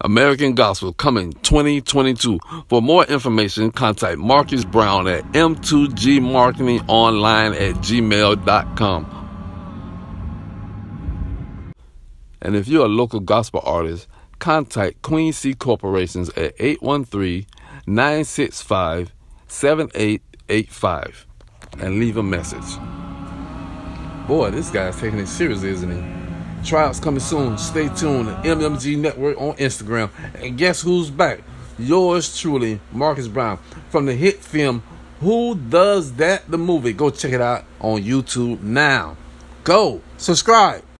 American Gospel coming 2022. For more information, contact Marcus Brown at m2gmarketingonline@gmail.com. And if you're a local gospel artist, contact Queen C Corporations at 813-965-7885 and leave a message. Boy, this guy's taking it seriously, isn't he? Tryouts coming soon. Stay tuned. MMG Network on Instagram. And guess who's back? Yours truly, Marcus Brown, from the hit film Who Does That? The movie. Go check it out on YouTube now. Go subscribe.